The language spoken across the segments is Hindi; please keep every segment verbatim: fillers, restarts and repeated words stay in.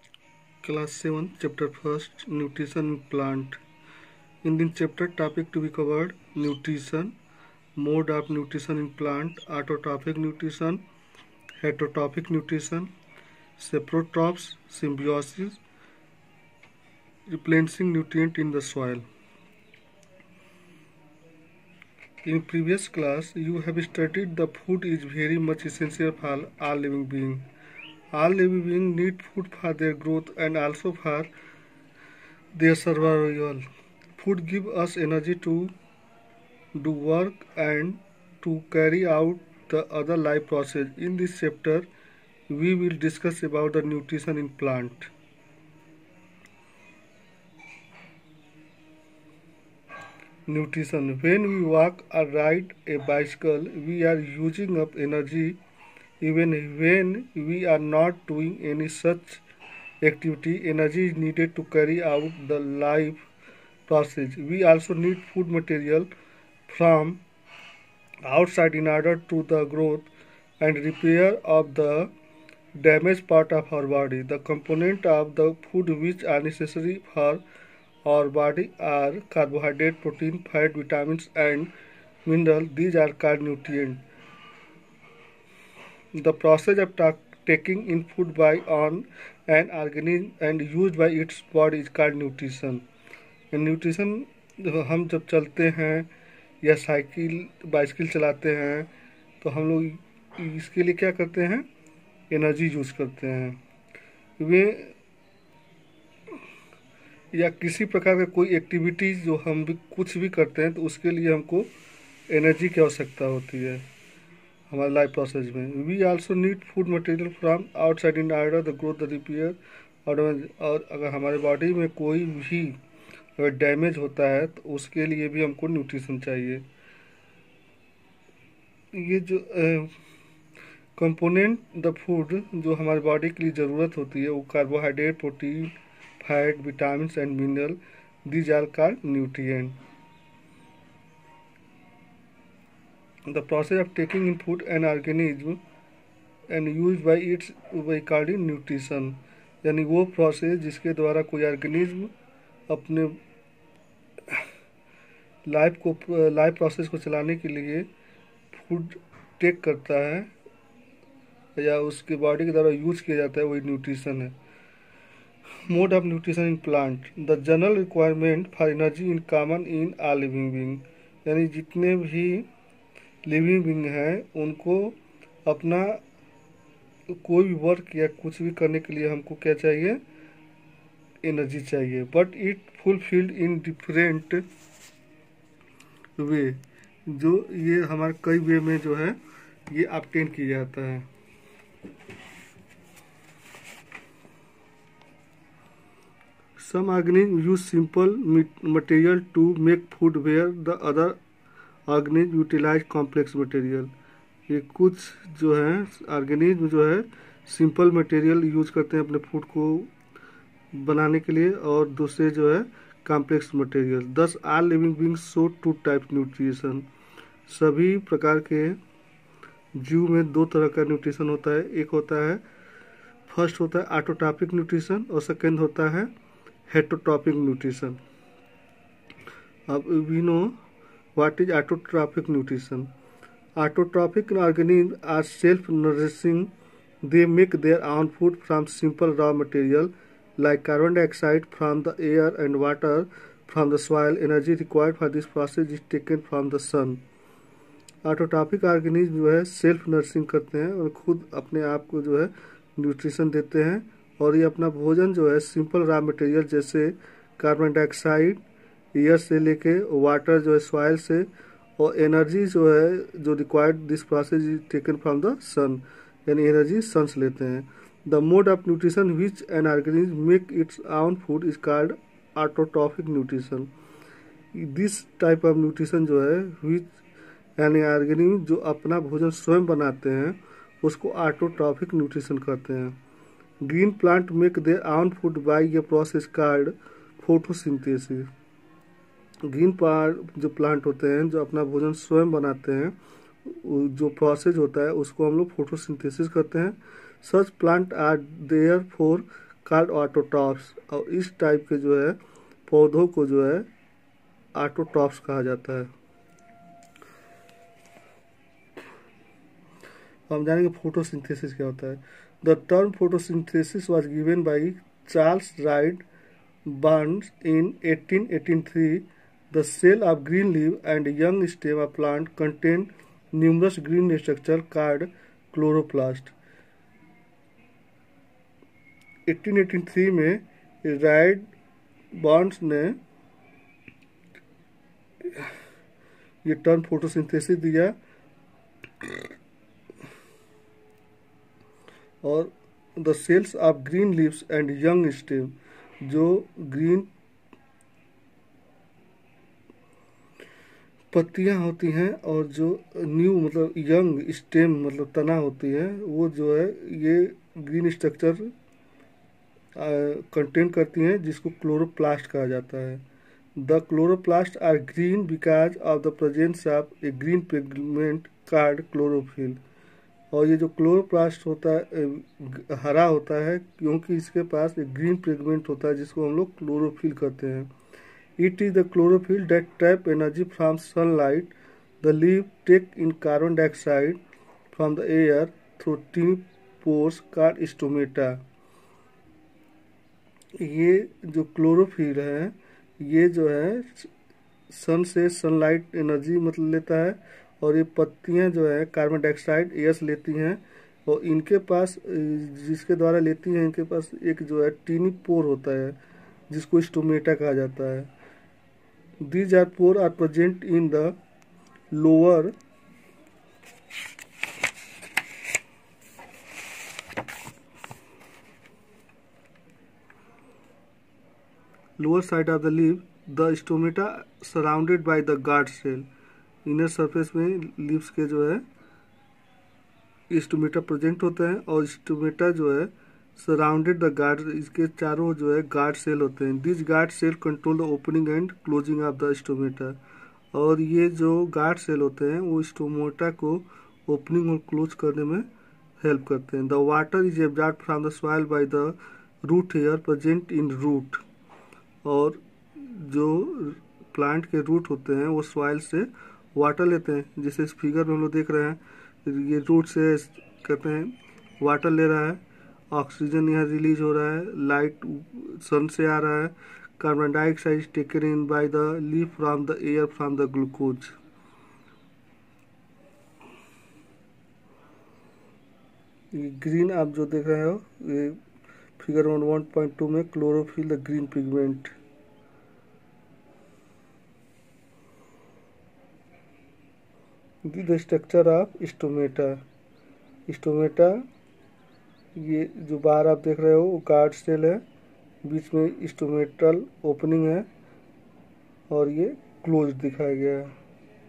Class seven, Chapter first, Nutrition in Plant. In this chapter, topic to be covered: nutrition, mode of nutrition in plant, autotrophic nutrition, heterotrophic nutrition, saprotrophs, symbiosis, replenishing nutrient in the soil. In previous class, you have studied the food is very much essential for all living beings. All living beings need food for their growth and also for their survival. Food gives us energy to do work and to carry out the other life process. In this chapter, we will discuss about the nutrition in plant. Nutrition. When we walk or ride a bicycle, we are using up energy. Even when we are not doing any such activity, energy is needed to carry out the life process. We also need food material from outside in order to the growth and repair of the damaged part of our body. The component of the food which are necessary for our body are carbohydrate, protein, fat, vitamins and mineral. These are called nutrients. The process of ta- taking in food by on an organism and used by its body is called nutrition. Nutrition हम जब चलते हैं या साइकिल बाइसिकल चलाते हैं तो हम लोग इसके लिए क्या करते हैं, एनर्जी यूज करते हैं। वे या किसी प्रकार का कोई एक्टिविटीज जो हम भी कुछ भी करते हैं तो उसके लिए हमको एनर्जी की आवश्यकता होती है हमारे लाइफ प्रोसेस में। We also need food material from outside in order the growth the repair. और अगर हमारे बॉडी में कोई भी अगर डैमेज होता है तो उसके लिए भी हमको न्यूट्रिशन चाहिए। ये जो कंपोनेंट द फूड जो हमारे बॉडी के लिए ज़रूरत होती है वो carbohydrate, protein, fat, vitamins and mineral. These are called nutrient. The process of taking in food an organism and use by its we called nutrition. यानी वो प्रोसेस जिसके द्वारा कोई ऑर्गेनिज्म अपने लाइफ को लाइफ प्रोसेस को चलाने के लिए फूड टेक करता है या उसके बॉडी के द्वारा यूज किया जाता है, वही न्यूट्रिशन है। Mode of nutrition in plant. The general requirement for energy in common in all living being. यानी जितने भी लिविंग बीइंग हैं उनको अपना कोई भी वर्क या कुछ भी करने के लिए हमको क्या चाहिए, एनर्जी चाहिए। But it fulfilled in different way. जो ये हमारे कई वे में जो है ये ऑब्टेन किया जाता है। Some organism use simple material to make food where the other organism utilize complex material. ये कुछ जो है ऑर्गेनिज्म जो है सिंपल मटेरियल यूज करते हैं अपने फूड को बनाने के लिए और दूसरे जो है complex material. Thus all living beings show two type nutrition. सभी प्रकार के जीव में दो तरह का न्यूट्रिशन होता है। एक होता है फर्स्ट होता है ऑटोट्रॉपिक न्यूट्रिशन और सेकंड होता है हेटरोट्रॉपिक न्यूट्रिशन। अब we know what is autotrophic nutrition. Autotrophic organism are self nourishing. They make their own food from simple raw material like carbon dioxide from the air and water from the soil. Energy required for this process is taken from the sun. Autotrophic organism जो है सेल्फ नर्सिंग करते हैं और खुद अपने आप को जो है न्यूट्रिशन देते हैं और ये अपना भोजन जो है सिंपल रॉ मटेरियल जैसे कार्बन डाइऑक्साइड एयर से लेके वाटर जो है सॉइल से, और एनर्जी जो है जो required this process is taken from the sun. यानी एनर्जी सन से लेते हैं। The mode of nutrition which an organism make its own food is called autotrophic nutrition. This type of nutrition जो है which यानी ऑर्गेनिज्म जो अपना भोजन स्वयं बनाते हैं उसको ऑटोट्रॉफिक न्यूट्रिशन कहते हैं। Green plant make their own food by a process called photosynthesis. Green plant जो प्लांट होते हैं जो अपना भोजन स्वयं बनाते हैं, जो प्रोसेस होता है उसको हम लोग फोटोसिंथेसिस कहते हैं। Such plants are therefore called autotrophs, और इस टाइप के जो है पौधों को जो है ऑटोट्रॉफ्स कहा जाता है। हम जानेंगे फोटोसिंथेसिस क्या होता है। The term photosynthesis was given by Charles Reid Barnes in eighteen eighty three. The cell of green leave and young stem of plant contain numerous green structure called chloroplast. Eighteen eighty three में राइड बर्न्स ने ये टर्म फोटोसिंथेसिस दिया, और the cells of green leaves and young stem, जो ग्रीन पत्तियां होती हैं और जो न्यू मतलब यंग स्टेम मतलब तना होती है, वो जो है ये ग्रीन स्ट्रक्चर कंटेन करती हैं, जिसको क्लोरोप्लास्ट कहा जाता है। The chloroplast are green because of the presence of a green pigment called chlorophyll. और ये जो क्लोरोप्लास्ट होता है हरा होता है क्योंकि इसके पास एक ग्रीन पिगमेंट होता है जिसको हम लोग क्लोरोफिल कहते हैं। It is the chlorophyll that trap energy from sunlight. The leave take in carbon dioxide from the air through tiny pores called stomata. ये जो क्लोरोफिल है ये जो है सन से सनलाइट एनर्जी मतलब लेता है, और ये पत्तियां जो है कार्बन डाइऑक्साइड एयर लेती हैं, और इनके पास जिसके द्वारा लेती हैं इनके पास एक जो है टीनी पोर होता है जिसको स्टोमेटा कहा जाता है। These are pore are present in the lower lower side of the leave. The stomata surrounded by the guard cell. Inner surface में लीव्स के जो है स्टोमेटा प्रेजेंट होते हैं, और स्टोमेटा जो है सराउंडेड द गार्ड, इसके चारों जो है गार्ड सेल होते हैं। This guard cell control the opening and closing of the stomata. और ये जो गार्ड सेल होते हैं वो स्टोमेटा को ओपनिंग और क्लोज करने में हेल्प करते हैं। The water is absorbed from the soil by the root hair present in root. और जो प्लांट के रूट होते हैं वो सॉइल से वाटर लेते हैं, जैसे इस फिगर में हम लोग देख रहे हैं ये रूट से कहते हैं वाटर ले रहा है, ऑक्सीजन यहाँ रिलीज हो रहा है, लाइट सन से आ रहा है, carbon dioxide is taken in by the leaf from the air from the glucose. ये ग्रीन आप जो देख रहे हो ये फिगर वन पॉइंट टू में chlorophyll the green pigment. The structure of stomata. Stomata ये जो बाहर आप देख रहे हो वो गार्ड सेल है, बीच में स्टोमेटल ओपनिंग है, और ये क्लोज दिखाया गया है।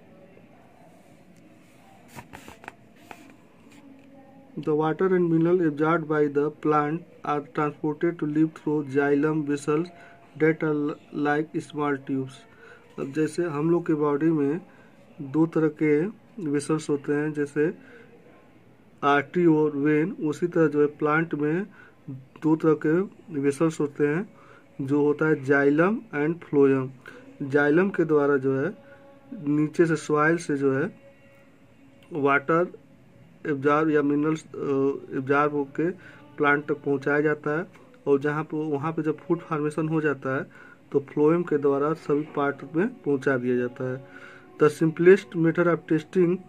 The water and mineral absorbed by the plant are transported to leave through xylem vessels that are like small tubes. अब जैसे हम लोग के बॉडी में दो तरह के वेसल्स होते हैं, जैसे आर्टरी और वेन, उसी तरह जो है प्लांट में दो तरह के वेसल्स होते हैं जो होता है जाइलम एंड फ्लोएम। जाइलम के द्वारा जो है नीचे से सॉइल से जो है वाटर एब्जॉर्ब या मिनरल्स एब्जॉर्ब होकर प्लांट तक पहुंचाया जाता है, और जहाँ पर वहाँ पे जब फूड फार्मेशन हो जाता है तो फ्लोएम के द्वारा सभी पार्ट में पहुंचा दिया जाता है। The simplest method of testing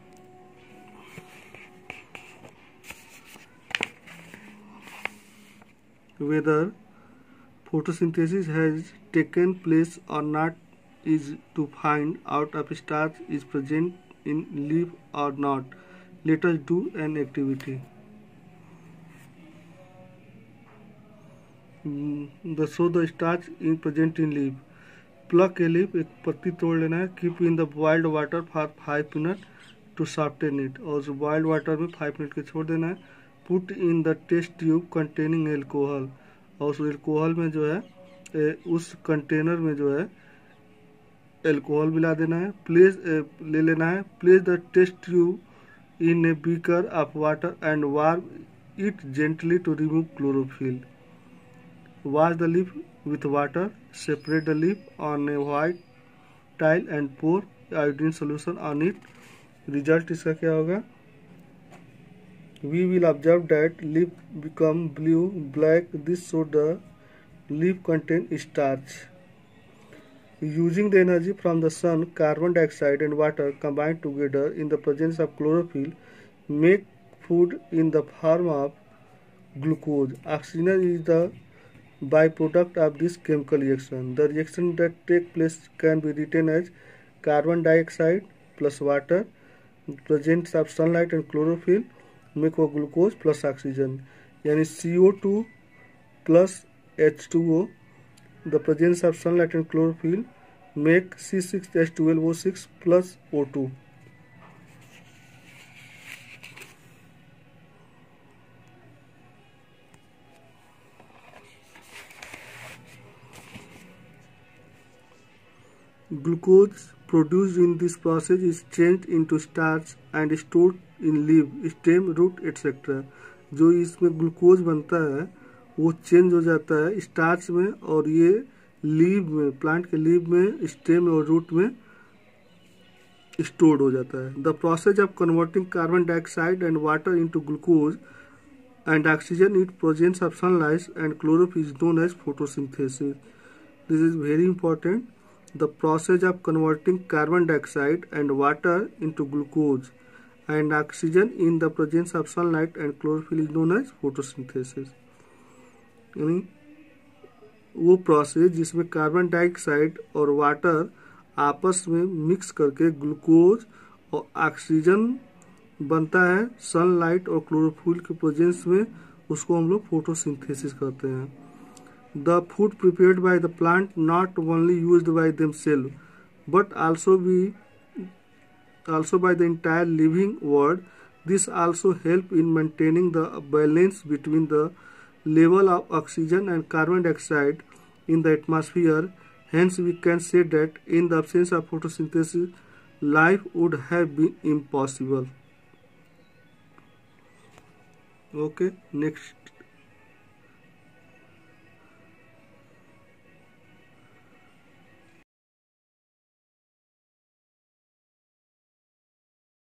whether photosynthesis has taken place or not is to find out if starch is present in leaf or not. Let us do an activity. The show the starch is present in leaf. Pluck a leaf, एक पत्ती तोड़ लेना है, keep in the boiled water for five minutes to soften it, और boiled water में five मिनट के छोड़ देना है। Put in the test tube containing alcohol, और उस एल्कोहल में जो है उस कंटेनर में जो है एल्कोहल मिला देना है। प्लेस ले लेना है। Place the test tube in a beaker of water and warm it gently to remove chlorophyll. wash the leaf with water, separate the leaf on a white tile and pour iodine solution on it. Result इसका क्या होगा? We will observe that leaf become blue black. This shows the leaf contain starch. Using the energy from the sun, carbon dioxide and water combined together in the presence of chlorophyll make food in the form of glucose. Oxygen is the byproduct of this chemical reaction. The reaction that take place can be written as carbon dioxide plus water, presence of sunlight and chlorophyll make for glucose plus oxygen. यानी C O two plus H two O. The presence of sunlight and chlorophyll make C six H twelve O six plus O two. Glucose produced in this process is changed into starch and stored in leaf, stem, root et cetera. जो इसमें ग्लूकोज बनता है वो चेंज हो जाता है स्टार्च में और ये लीव में, प्लांट के लीव में, स्टेम और रूट में स्टोर्ड हो जाता है. The process of converting carbon dioxide and water into glucose and oxygen in presence of sunlight and chlorophyll is known as photosynthesis. This is very important. The process of converting carbon dioxide and water into glucose and oxygen in the presence of sunlight and chlorophyll is known as photosynthesis. यानी वो प्रोसेस जिसमें कार्बन डाइऑक्साइड और वाटर आपस में मिक्स करके ग्लूकोज और ऑक्सीजन बनता है सनलाइट और क्लोरोफिल के प्रेजेंस में, उसको हम लोग फोटोसिंथेसिस करते हैं. The food prepared by the plant not only used by themself but also be also by the entire living world. This also help in maintaining the balance between the level of oxygen and carbon dioxide in the atmosphere. Hence we can say that in the absence of photosynthesis life would have been impossible. Okay, next.